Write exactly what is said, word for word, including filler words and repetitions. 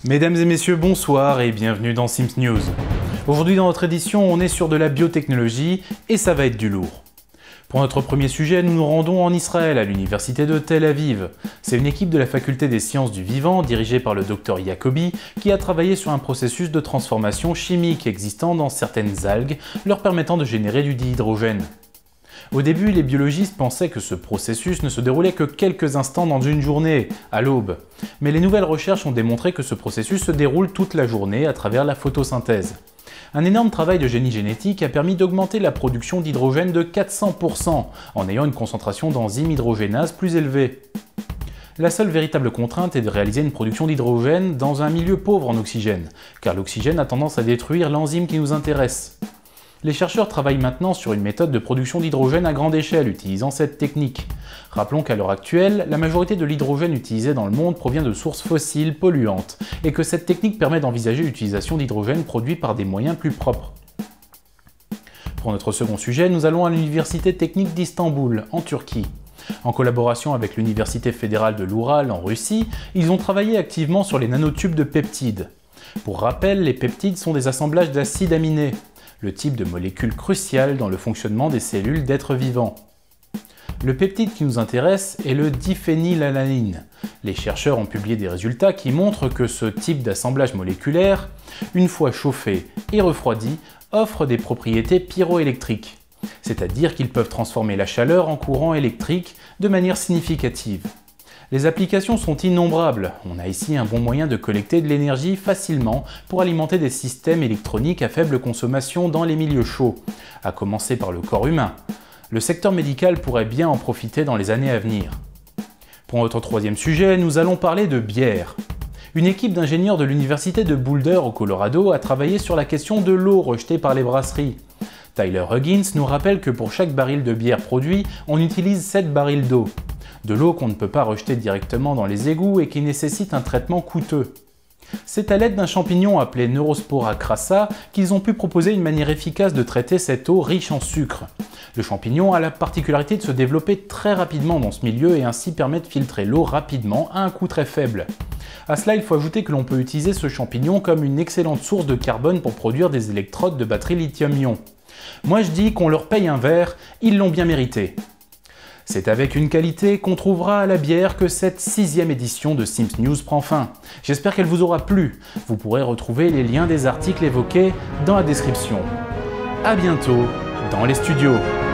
Mesdames et messieurs, bonsoir et bienvenue dans Sims News. Aujourd'hui dans notre édition, on est sur de la biotechnologie et ça va être du lourd. Pour notre premier sujet, nous nous rendons en Israël, à l'université de Tel Aviv. C'est une équipe de la faculté des sciences du vivant, dirigée par le docteur Jacobi, qui a travaillé sur un processus de transformation chimique existant dans certaines algues, leur permettant de générer du dihydrogène. Au début, les biologistes pensaient que ce processus ne se déroulait que quelques instants dans une journée, à l'aube. Mais les nouvelles recherches ont démontré que ce processus se déroule toute la journée à travers la photosynthèse. Un énorme travail de génie génétique a permis d'augmenter la production d'hydrogène de quatre cents pour cent, en ayant une concentration d'enzymes hydrogénases plus élevée. La seule véritable contrainte est de réaliser une production d'hydrogène dans un milieu pauvre en oxygène, car l'oxygène a tendance à détruire l'enzyme qui nous intéresse. Les chercheurs travaillent maintenant sur une méthode de production d'hydrogène à grande échelle utilisant cette technique. Rappelons qu'à l'heure actuelle, la majorité de l'hydrogène utilisé dans le monde provient de sources fossiles polluantes, et que cette technique permet d'envisager l'utilisation d'hydrogène produit par des moyens plus propres. Pour notre second sujet, nous allons à l'Université technique d'Istanbul, en Turquie. En collaboration avec l'Université fédérale de l'Oural en Russie, ils ont travaillé activement sur les nanotubes de peptides. Pour rappel, les peptides sont des assemblages d'acides aminés, le type de molécule cruciale dans le fonctionnement des cellules d'êtres vivants. Le peptide qui nous intéresse est le diphénylalanine. Les chercheurs ont publié des résultats qui montrent que ce type d'assemblage moléculaire, une fois chauffé et refroidi, offre des propriétés pyroélectriques, c'est-à-dire qu'ils peuvent transformer la chaleur en courant électrique de manière significative. Les applications sont innombrables. On a ici un bon moyen de collecter de l'énergie facilement pour alimenter des systèmes électroniques à faible consommation dans les milieux chauds, à commencer par le corps humain. Le secteur médical pourrait bien en profiter dans les années à venir. Pour notre troisième sujet, nous allons parler de bière. Une équipe d'ingénieurs de l'université de Boulder au Colorado a travaillé sur la question de l'eau rejetée par les brasseries. Tyler Huggins nous rappelle que pour chaque baril de bière produit, on utilise sept barils d'eau. De l'eau qu'on ne peut pas rejeter directement dans les égouts et qui nécessite un traitement coûteux. C'est à l'aide d'un champignon appelé Neurospora crassa qu'ils ont pu proposer une manière efficace de traiter cette eau riche en sucre. Le champignon a la particularité de se développer très rapidement dans ce milieu et ainsi permet de filtrer l'eau rapidement à un coût très faible. À cela, il faut ajouter que l'on peut utiliser ce champignon comme une excellente source de carbone pour produire des électrodes de batterie lithium-ion. Moi je dis qu'on leur paye un verre, ils l'ont bien mérité. C'est avec une qualité qu'on trouvera à la bière que cette sixième édition de Sims News prend fin. J'espère qu'elle vous aura plu. Vous pourrez retrouver les liens des articles évoqués dans la description. À bientôt dans les studios.